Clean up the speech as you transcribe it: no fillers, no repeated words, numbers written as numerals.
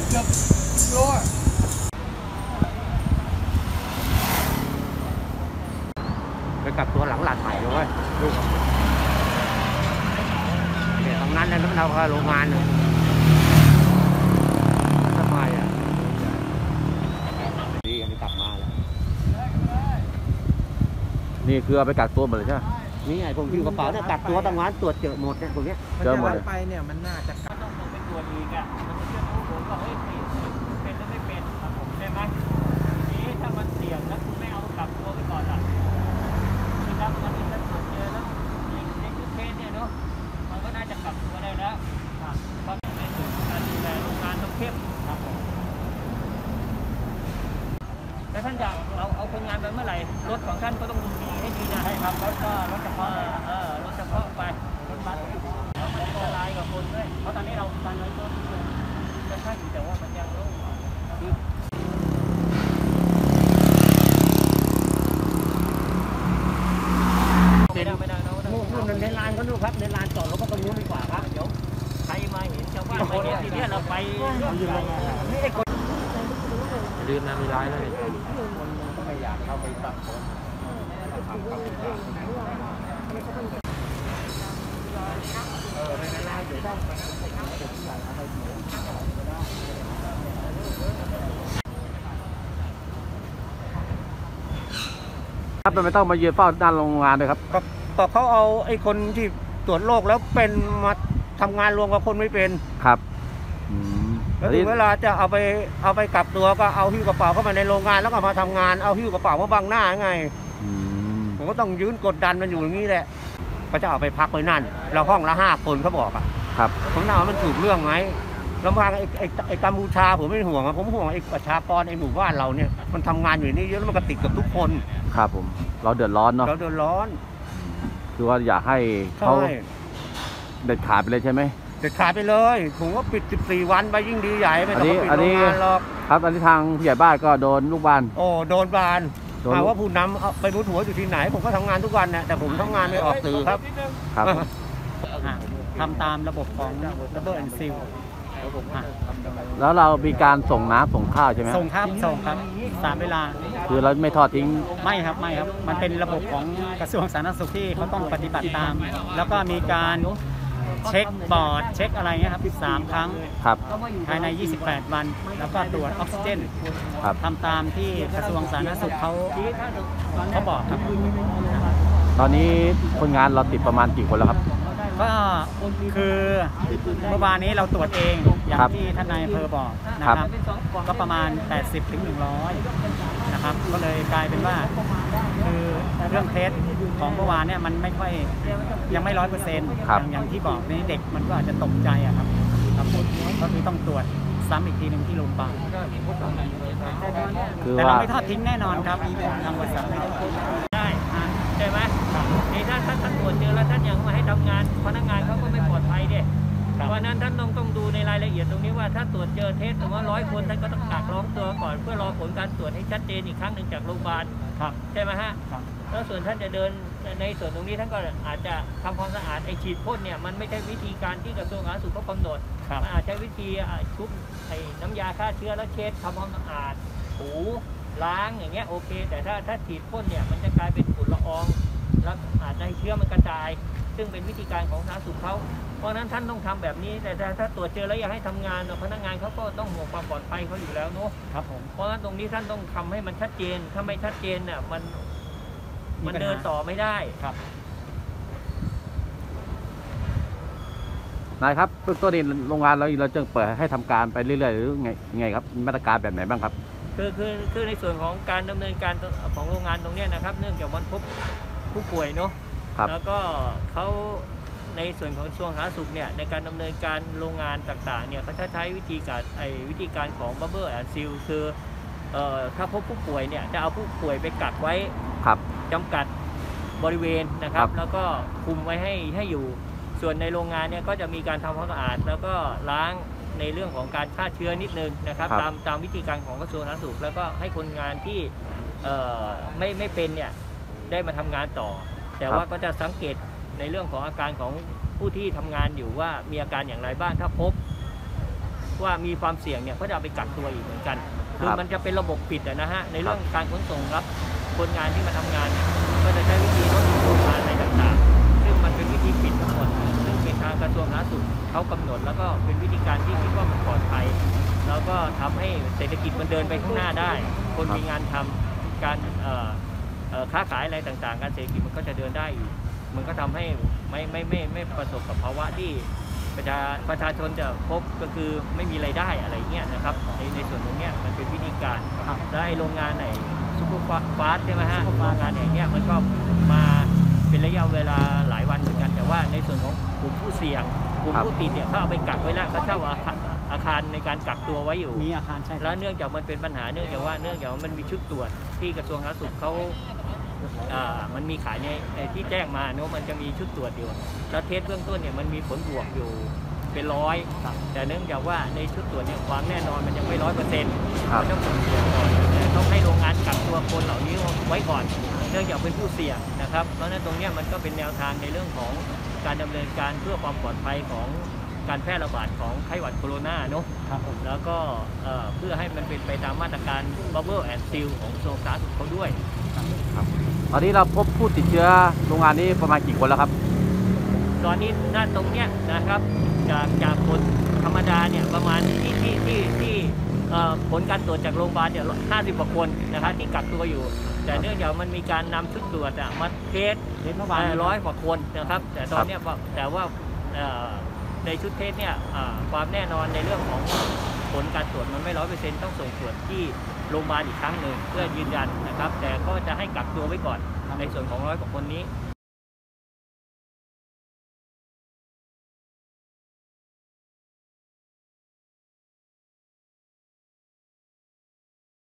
เกือบโลไปกับตัวหลังหลานใหม่เลยลูกเดี๋ยวตรงนั้นนะเราพาโรงงานเลยทำไมอ่ะดีอันนี้กลับมาแล้วนี่คือเอาไปกักตัวหมดเลยใช่ไหมนี่ไงผมที่กระเป๋าเนี่ยกักตัวตั้งงานตรวจเจอหมดเนี่ยตรงนี้เจอหมดเลยไปเนี่ยมันน่าจะกักต้องไปตรวจอีกอ่ะมันจะเชื่อรู้ผมว่าเฮ้ยเป็นหรือไม่เป็นครับผมได้ไหมนี้ถ้ามันเสี่ยงแล้วคุณไม่เอากักตัวไปก่อนอ่ะคือแล้วมันจะตรวจเจอแล้วในทุกเคสเนี่ยเนาะมันก็น่าจะกักตัวได้แล้วเพราะในส่วนการดูแลโรงงานต้องเข้มครับผมแล้วท่านอยากเอาคนงานไปเมื่อไหร่รถของท่านก็ต้องมีให้ดีนะใช่ครับรถเฉพาะรถเฉพาะไปรถบัสแล้วมันจะลายกับคนด้วยเพราะตอนนี้เราตอนนี้ก็จะใช่อยู่แต่ว่ามันยังโล่งไม่ได้นู่นในลานก็ดูครับในลานจอดรถก็ตรงนู้นดีกว่าครับเดี๋ยวใครมาเห็นชาวบ้านมาเห็นทีนี้เราไปนี่ไอ้คนลืมนะมีร้ายเลยคนก็ไม่อยากเข้าไปตัดคนครับไม่ต้องมายืนเฝ้าด้านโรงงานเลยครับก็เขาเอาไอ้คนที่ตรวจโรคแล้วเป็นมาทำงานรวมกับคนไม่เป็นครับแล้วถึงเวลาจะเอาไปกลับตัวก็เอาหิ้วกระเป๋าเข้ามาในโรงงานแล้วก็มาทำงานเอาหิ้วกระเป๋ามาบังหน้าไงผมก็ต้องยืนกดดันมันอยู่อย่างนี้แหละก็จะเอาไปพักไว้นั่นเราห้องละ5 คนเขาบอกอ่ะครับผมน่ามันถูกเรื่องไหมลำพังไอ้กัมพูชาผมไม่ห่วงผมห่วงไอ้ประชากรไอ้หมู่บ้านเราเนี่ยมันทำงานอยู่นี่เยอะแล้วมันก็ติดกับทุกคนครับผมเราเดือดร้อนเนาะเราเดือดร้อนคือว่าอยากให้เขาเด็ดขาดไปเลยใช่ไหมเด็ดขาดไปเลยผมว่าปิด14 วันไปยิ่งดีใหญ่ไม่ต้องปิดโรงงานหรอกครับอันนี้ทางผู้ใหญ่บ้านก็โดนลูกบ้านโอ้โดนบ้านถามว่าผู้นำเอาไปมุดหัวอยู่ที่ไหนผมก็ทำงานทุกวันเนี่ยแต่ผมทำงานไม่ออกสื่อครับทำตามระบบของดับเบิลแอนด์ซิลแล้วเรามีการส่งน้ำส่งข้าวใช่ไหมส่งครับ3 เวลาคือเราไม่ทอดทิ้งไม่ครับมันเป็นระบบของกระทรวงสาธารณสุขที่เขาต้องปฏิบัติตามแล้วก็มีการเช็คบอร์ดเช็คอะไรเงี้ยครับ3 ครั้งครับภายใน28 วันแล้วก็ตรวจออกซิเจนทำตามที่กระทรวงสาธารณสุขเขาบอกครับตอนนี้คนงานเราติดประมาณกี่คนแล้วครับก็คือเมื่อวานนี้เราตรวจเองอย่างที่ท่านนายอำเภอบอกนะครับก็ประมาณ80 ถึง 100นะครับก็เลยกลายเป็นว่าคือเรื่องเทสของเมื่อวานเนี่ยมันไม่ค่อยยังไม่100%อย่างที่บอกนี่เด็กมันก็อาจจะตกใจอะครับก็คือต้องตรวจซ้ำอีกทีหนึ่งที่โรงพยาบาลแต่เราไม่ทอดทิ้งแน่นอนครับทางบริษัทไม่ทอดทิ้งได้ใช่ไหมนี่ถ้าท่านตรวจเจอแล้วท่านยังมาให้ทำงานพนักงานเขาก็ไม่ปลอดภัยดิเพราะนั้นท่านต้องดูในรายละเอียดตรงนี้ว่าถ้าตรวจเจอเทสสมมติว่า100 คนท่านก็ต้องกักล้อมตัวก่อนเพื่อรอผลการตรวจให้ชัดเจนอีกครั้งหนึ่งจากโรงพยาบาลใช่ไหมฮะแล้วส่วนท่านจะเดินในส่วนตรงนี้ท่านก็อาจจะทำความสะอาดไอฉีดพ่นเนี่ยมันไม่ใช่วิธีการที่กระทรวงสาธารณสุขเขากำหนดมันอาจใช้วิธีชุบไอ้น้ำยาฆ่าเชื้อแล้วเช็ดทำความสะอาดถูล้างอย่างเงี้ยโอเคแต่ถ้าฉีดพ่นเนี่ยมันจะกลายเป็นฝุ่นละอองแล้วอาจจะให้เชื้อมันกระจายซึ่งเป็นวิธีการของสาธารณสุขเขาเพราะนั้นท่านต้องทำแบบนี้แต่ถ้าตรวจเจอแล้วอยากให้ทำงานพนักงานเขาก็ต้องห่วงความปลอดภัยเขาอยู่แล้วเนาะครับผมเพราะฉะนั้นตรงนี้ท่านต้องทำให้มันชัดเจนถ้าไม่ชัดเจนเนี่ยมันเดินต่อไม่ได้ครับนายครับตัวนี้โรงงานเราจะเปิดให้ทำการไปเรื่อยๆหรือไงครับมาตรการแบบไหนบ้างครับคือในส่วนของการดำเนินการของโรงงานตรงนี้นะครับเนื่องจากมันพบผู้ป่วยเนาะแล้วก็เขาในส่วนของกระทรวงสาธารณสุขเนี่ยในการดำเนินการโรงงานต่างๆเนี่ยเขาจะใช้วิธีการของบับเบิ้ลแอนด์ซีลคือถ้าพบผู้ป่วยเนี่ยจะเอาผู้ป่วยไปกักไว้จำกัดบริเวณนะครับแล้วก็คุมไว้ให้อยู่ส่วนในโรงงานเนี่ยก็จะมีการทำความสะอาดแล้วก็ล้างในเรื่องของการฆ่าเชื้อนิดนึงนะครับตามวิธีการของกระทรวงสาธารณสุขแล้วก็ให้คนงานที่ไม่เป็นเนี่ยได้มาทำงานต่อแต่ว่าก็จะสังเกตในเรื่องของอาการของผู้ที่ทำงานอยู่ว่ามีอาการอย่างไรบ้างถ้าพบว่ามีความเสี่ยงเนี่ยก็จะเอาไปกักตัวอีกเหมือนกันคือมันจะเป็นระบบปิดนะฮะในเรื่องการขนส่งรับคนงานที่มาทำงานเนี่ยก็จะใช้วิธีรถโรงพยาบาลอะไรต่างๆซึ่งมันเป็นวิธีปิดทั้งหมดซึ่งเป็นทางกระทรวงสาธารณสุขเขากำหนดแล้วก็เป็นวิธีการที่คิดว่ามันปลอดภัยแล้วก็ทำให้เศรษฐกิจมันเดินไปข้างหน้าได้คนมีงานทำการค้าขายอะไรต่างๆการเศรษฐกิจมันก็จะเดินได้อีกมันก็ทำให้ไม่ประสบกับภาวะที่ประชาชนจะพบก็คือไม่มีรายได้อะไรเงี้ยนะครับในส่วนตรงเนี้ยมันเป็นวิธีการและโรงงานไหนซุปเปอร์ฟาสต์ใช่ไหมฮะโรงงานอย่างเงี้ยมันก็มาเป็นระยะเวลาหลายวันเหมือนกันแต่ว่าในส่วนของกลุ่มผู้เสี่ยงกลุ่มผู้ติดเนี่ยเขาเอาไปกักไว้แล้วเขาเช่าอาคารในการกักตัวไว้อยู่มีอาคารใช่แล้วเนื่องจากมันเป็นปัญหาเนื่องจากมันมีชุดตรวจที่กระทรวงสาธารณสุขเขามันมีขายในที่แจ้งมาเนอะมันจะมีชุดตรวจอยู่แล้วเทสเบื้องต้นเนี่ยมันมีผลบวกอยู่เป็น100แต่เนื่องจากว่าในชุดตรวจเนี่ยความแน่นอนมันยังไม่100%มันต้องเสี่ยงก่อนต้องให้โรงงานกักตัวคนเหล่านี้ไว้ก่อนเนื่องจากเป็นผู้เสี่ยงนะครับเพราะฉะนั้นตรงนี้มันก็เป็นแนวทางในเรื่องของการดำเนินการเพื่อความปลอดภัยของการแพร่ระบาดของไข้หวัดโคโรนาเนอะแล้วก็เพื่อให้มันเป็นไปตามมาตรการ Bubble and Seal ของกระทรวงสาธารณสุขเขาด้วยตอนนี้เราพบผู้ติดเชื้อโรงงานนี้ประมาณกี่คนแล้วครับตอนนี้ด้านตรงเนี้ยนะครับจากคนธรรมดาเนี่ยประมาณที่ผลการตรวจจากโรงพยาบาลเนี่ย50 กว่าคนนะครับที่กักตัวอยู่แต่เนื่องจากมันมีการนำชุดตรวจมาเทสเมื่อวาน100 กว่าคนนะครับแต่ตอนนี้แต่ว่าในชุดเทสเนี่ยความแน่นอนในเรื่องของผลการตรวจมันไม่100%ต้องส่งตรวจที่โรงพยาบาลอีกครั้งหนึ่งเพื่อยืนยันนะครับแต่ก็จะให้กักตัวไว้ก่อนในส่วนของ100 กว่าคนนี้